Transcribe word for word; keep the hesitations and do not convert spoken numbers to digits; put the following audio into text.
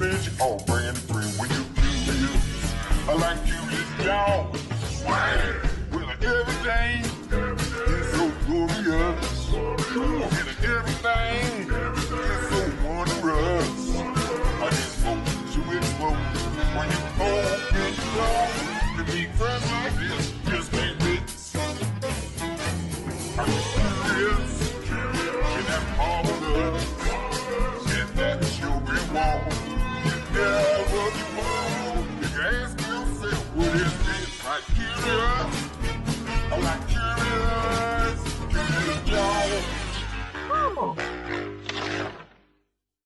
experience you all brand free when you curious. I like curious, y'all. Swag with everything is so glorious. And everything is so wondrous. I just want to explode when you open the door. To be friends like this just ain't this. Are you curious? Can that marvelous? And that's your reward. You never be wrong. You can ask yourself, what is this? I'm curious. I'm like